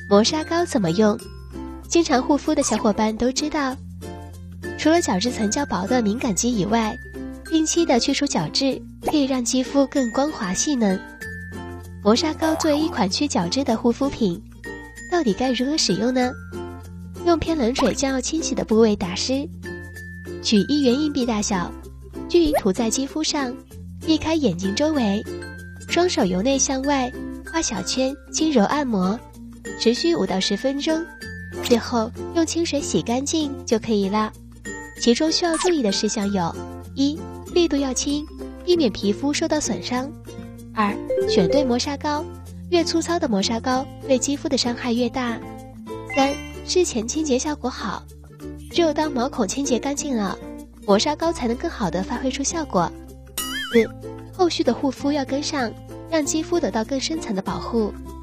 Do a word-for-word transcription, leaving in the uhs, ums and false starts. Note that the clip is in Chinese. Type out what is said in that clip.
磨砂膏怎么用？经常护肤的小伙伴都知道，除了角质层较薄的敏感肌以外，定期的去除角质可以让肌肤更光滑细嫩。磨砂膏作为一款去角质的护肤品，到底该如何使用呢？用偏冷水将要清洗的部位打湿，取一元硬币大小，均匀涂在肌肤上，避开眼睛周围，双手由内向外画小圈，轻柔按摩，持续五到十分钟，最后用清水洗干净就可以了。其中需要注意的事项有：一、力度要轻，避免皮肤受到损伤；二、选对磨砂膏，越粗糙的磨砂膏对肌肤的伤害越大；三、事前清洁效果好，只有当毛孔清洁干净了，磨砂膏才能更好地发挥出效果；四、后续的护肤要跟上，让肌肤得到更深层的保护。